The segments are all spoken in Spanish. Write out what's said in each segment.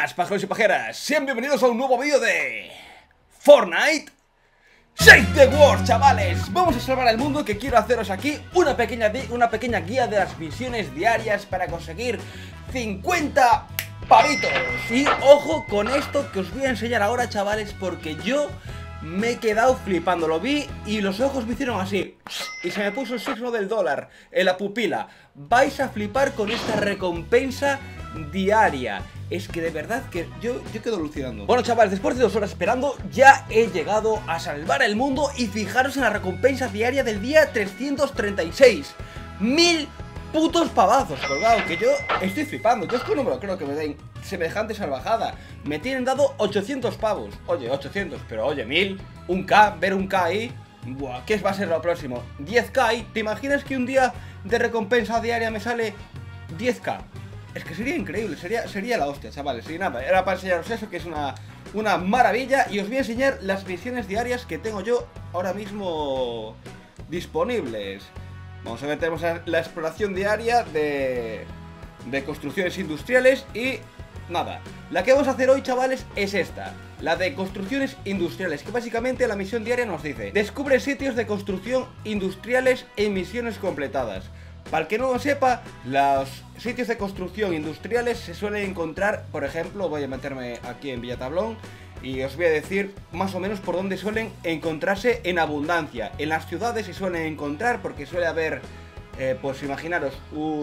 Buenas, pajeros y pajeras, sean bienvenidos a un nuevo vídeo de Fortnite Save the World, chavales. Vamos a salvar al mundo, que quiero haceros aquí una pequeña guía de las misiones diarias para conseguir 50 pavitos. Y ojo con esto que os voy a enseñar ahora, chavales, porque yo me he quedado flipando. Lo vi y los ojos me hicieron así y se me puso el signo del dólar en la pupila. Vais a flipar con esta recompensa diaria. Es que de verdad que yo quedo alucinando. Bueno, chavales, después de 2 horas esperando, ya he llegado a salvar el mundo. Y fijaros en la recompensa diaria del día 336. 1000 putos pavazos, colgado, que yo estoy flipando. Yo es que no me lo creo que me den semejante salvajada. Me tienen dado 800 pavos. Oye, 800, pero oye, 1000, 1K, ver 1K ahí. Buah, ¿qué va a ser lo próximo? 10K ahí. ¿Te imaginas que un día de recompensa diaria me sale 10K? Es que sería increíble, sería la hostia, chavales. Y nada, era para enseñaros eso, que es una maravilla. Y os voy a enseñar las misiones diarias que tengo yo ahora mismo disponibles. Vamos a ver, tenemos la exploración diaria de construcciones industriales. Y nada, la que vamos a hacer hoy, chavales, es esta, la de construcciones industriales, que básicamente la misión diaria nos dice: descubre sitios de construcción industriales en misiones completadas. Para el que no lo sepa, los sitios de construcción industriales se suelen encontrar, por ejemplo, voy a meterme aquí en Villatablón y os voy a decir más o menos por dónde suelen encontrarse en abundancia. En las ciudades se suelen encontrar porque suele haber, pues imaginaros,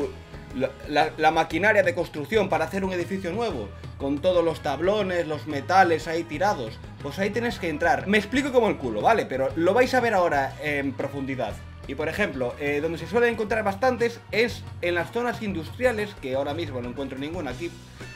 la maquinaria de construcción para hacer un edificio nuevo, con todos los tablones, los metales ahí tirados. Pues ahí tenéis que entrar. Me explico como el culo, ¿vale? Pero lo vais a ver ahora en profundidad. Y por ejemplo, donde se suelen encontrar bastantes es en las zonas industriales, que ahora mismo no encuentro ninguna aquí.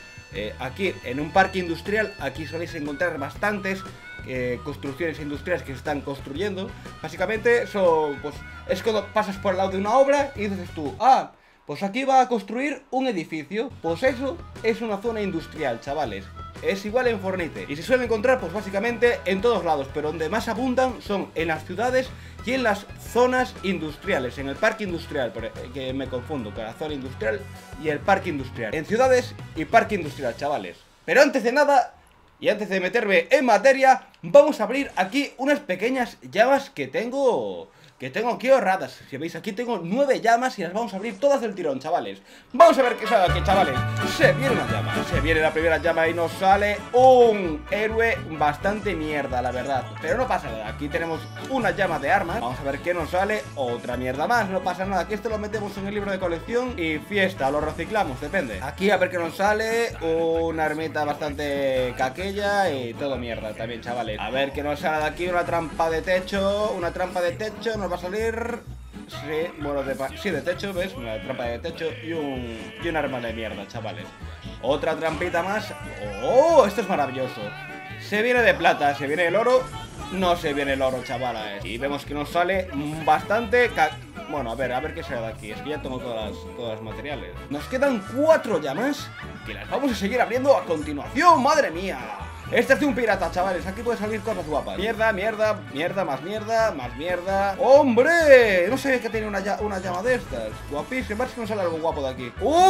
Aquí en un parque industrial, aquí soléis encontrar bastantes construcciones industriales que se están construyendo. Básicamente son, pues, es cuando pasas por el lado de una obra y dices tú: ah, pues aquí va a construir un edificio. Pues eso es una zona industrial, chavales. Es igual en Fortnite. Y se suelen encontrar, pues básicamente en todos lados, pero donde más abundan son en las ciudades y en las zonas industriales. En el parque industrial, que me confundo con la zona industrial y el parque industrial. En ciudades y parque industrial, chavales. Pero antes de nada, y antes de meterme en materia, vamos a abrir aquí unas pequeñas llamas que tengo aquí ahorradas. Si veis, aquí tengo 9 llamas y las vamos a abrir todas del tirón, chavales. Vamos a ver qué sale aquí, chavales. Se viene una llama, se viene la primera llama y nos sale un héroe bastante mierda, la verdad. Pero no pasa nada, aquí tenemos una llama de armas. Vamos a ver qué nos sale. Otra mierda más, no pasa nada, que esto lo metemos en el libro de colección y fiesta, lo reciclamos, depende. Aquí a ver qué nos sale. Una armita bastante caquella y todo mierda también, chavales. A ver qué nos sale de aquí. Una trampa de techo, nos va a salir, sí, bueno, de techo, ¿ves? Una trampa de techo y un arma de mierda, chavales. Otra trampita más. ¡Oh! Esto es maravilloso. Se viene de plata, se viene el oro. No se viene el oro, chavales. Y vemos que nos sale bastante bueno, a ver qué sale de aquí. Es que ya tengo todas las materiales. Nos quedan 4 llamas que las vamos a seguir abriendo a continuación. ¡Madre mía! Este es de un pirata, chavales, aquí puede salir cosas guapas. Mierda, mierda, mierda, más mierda, más mierda. ¡Hombre! No sabía que tenía una llama de estas. Guapísimo, a ver si nos sale algo guapo de aquí.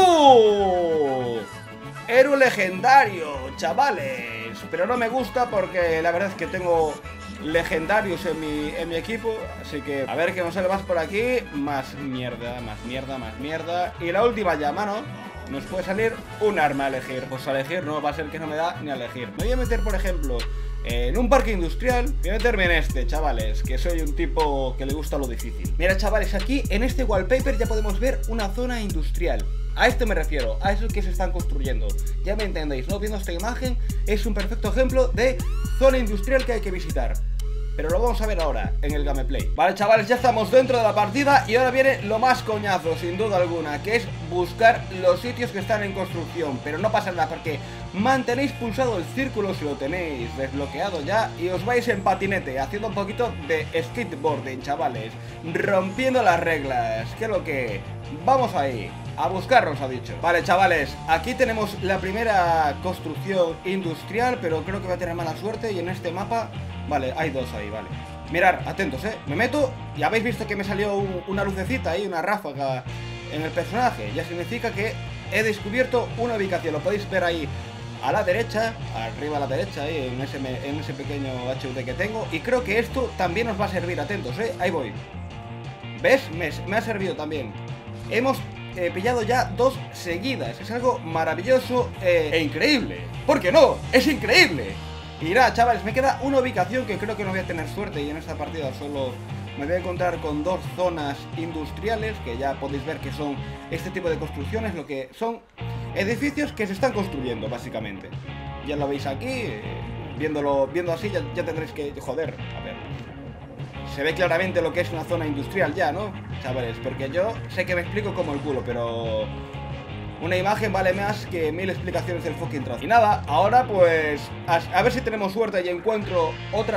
Héroe legendario, chavales. Pero no me gusta porque la verdad es que tengo legendarios en mi equipo. Así que a ver qué nos sale más por aquí. Más mierda, más mierda, más mierda. Y la última llama, ¿no? Nos puede salir un arma a elegir. Pues a elegir no va a ser que no me da ni a elegir. Me voy a meter, por ejemplo, en un parque industrial. Voy a meterme en este, chavales, que soy un tipo que le gusta lo difícil. Mira, chavales, aquí en este wallpaper ya podemos ver una zona industrial. A esto me refiero, a eso que se están construyendo. Ya me entendéis, ¿no? Viendo esta imagen, es un perfecto ejemplo de zona industrial que hay que visitar. Pero lo vamos a ver ahora en el gameplay. Vale, chavales, ya estamos dentro de la partida. Y ahora viene lo más coñazo, sin duda alguna, que es buscar los sitios que están en construcción. Pero no pasa nada porque mantenéis pulsado el círculo si lo tenéis desbloqueado ya. Y os vais en patinete, haciendo un poquito de skateboarding, chavales, rompiendo las reglas. ¿Qué es lo que? Vamos ahí a buscarlos, ha dicho. Vale, chavales, aquí tenemos la primera construcción industrial, pero creo que voy a tener mala suerte. Y en este mapa, vale, hay 2 ahí, vale. Mirad, atentos, me meto y habéis visto que me salió una lucecita ahí, una ráfaga en el personaje. Ya significa que he descubierto una ubicación, lo podéis ver ahí a la derecha, arriba a la derecha, ahí en ese pequeño HUD que tengo. Y creo que esto también nos va a servir, atentos, ahí voy. ¿Ves? Me ha servido también. Hemos pillado ya 2 seguidas. Es algo maravilloso e increíble. ¿Por qué no? ¡Es increíble! Y nada, chavales, me queda una ubicación que creo que no voy a tener suerte. Y en esta partida solo me voy a encontrar con 2 zonas industriales, que ya podéis ver que son este tipo de construcciones, lo que son edificios que se están construyendo, básicamente. Ya lo veis aquí, viendo así ya tendréis que... Joder, a ver. Se ve claramente lo que es una zona industrial ya, ¿no? Chavales, porque yo sé que me explico como el culo, pero... una imagen vale más que 1000 explicaciones del fucking trozo. Y nada, ahora pues a ver si tenemos suerte y encuentro otra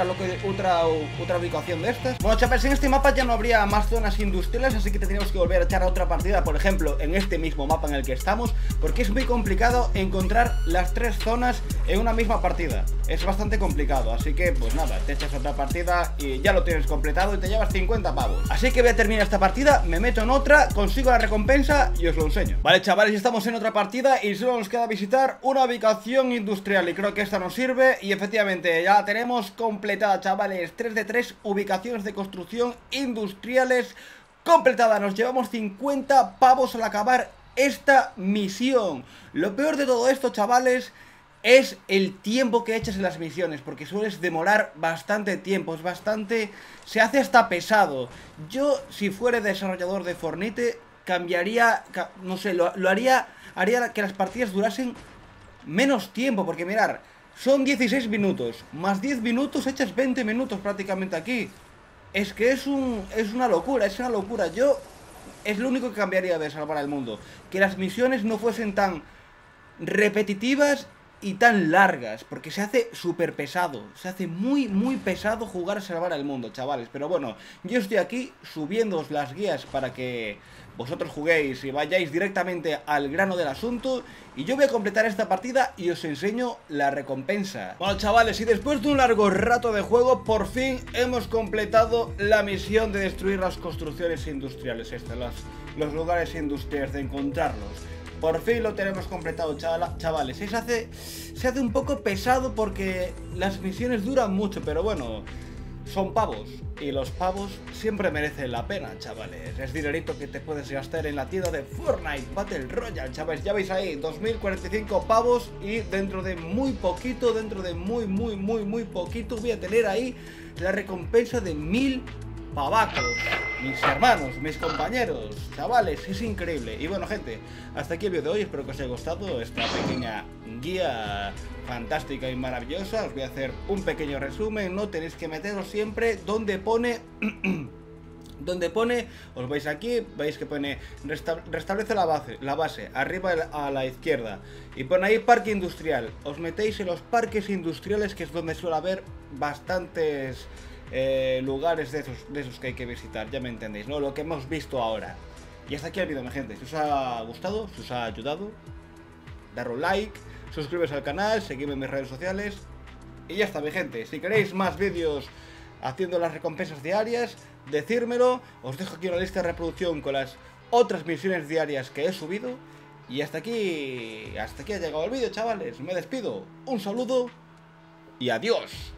ubicación de estas. Bueno, chavales, en este mapa ya no habría más zonas industriales, así que tendríamos que volver a echar a otra partida, por ejemplo, en este mismo mapa en el que estamos, porque es muy complicado encontrar las 3 zonas en una misma partida. Es bastante complicado, así que pues nada, te echas otra partida y ya lo tienes completado y te llevas 50 pavos. Así que voy a terminar esta partida, me meto en otra, consigo la recompensa y os lo enseño. Vale, chavales, estamos en otra partida y solo nos queda visitar una ubicación industrial y creo que esta nos sirve y efectivamente ya la tenemos completada, chavales. 3 de 3 ubicaciones de construcción industriales completada. Nos llevamos 50 pavos al acabar esta misión. Lo peor de todo esto, chavales, es el tiempo que echas en las misiones, porque sueles demorar bastante tiempo, es bastante... se hace hasta pesado. Yo, si fuera desarrollador de Fortnite, cambiaría, no sé, lo haría que las partidas durasen menos tiempo, porque mirar, son 16 minutos, más 10 minutos echas 20 minutos prácticamente aquí. Es que es una locura, es una locura. Yo, es lo único que cambiaría de Salvar al Mundo, que las misiones no fuesen tan repetitivas y tan largas, porque se hace súper pesado, se hace muy pesado jugar a Salvar al Mundo, chavales. Pero bueno, yo estoy aquí subiéndoos las guías para que vosotros juguéis y vayáis directamente al grano del asunto. Y yo voy a completar esta partida y os enseño la recompensa. Bueno, chavales, y después de un largo rato de juego, por fin hemos completado la misión de destruir las construcciones industriales estas, los lugares industriales, de encontrarlos. Por fin lo tenemos completado, chavales. Se hace un poco pesado porque las misiones duran mucho, pero bueno, son pavos. Y los pavos siempre merecen la pena, chavales. Es dinerito que te puedes gastar en la tienda de Fortnite Battle Royale, chavales. Ya veis ahí, 2045 pavos. Y dentro de muy poquito, dentro de muy poquito, voy a tener ahí la recompensa de 1000 pavacos. Mis hermanos, mis compañeros, chavales, es increíble. Y bueno, gente, hasta aquí el vídeo de hoy. Espero que os haya gustado esta pequeña guía fantástica y maravillosa. Os voy a hacer un pequeño resumen. No tenéis que meteros siempre donde pone os vais aquí, veis que pone restablece la base, arriba a la izquierda, y pone ahí parque industrial. Os metéis en los parques industriales, que es donde suele haber bastantes lugares de esos que hay que visitar. Ya me entendéis, ¿no? Lo que hemos visto ahora. Y hasta aquí el vídeo, mi gente. Si os ha gustado, si os ha ayudado, darle un like, suscribiros al canal, seguidme en mis redes sociales. Y ya está, mi gente. Si queréis más vídeos haciendo las recompensas diarias, decírmelo. Os dejo aquí una lista de reproducción con las otras misiones diarias que he subido. Y hasta aquí ha llegado el vídeo, chavales. Me despido. Un saludo y adiós.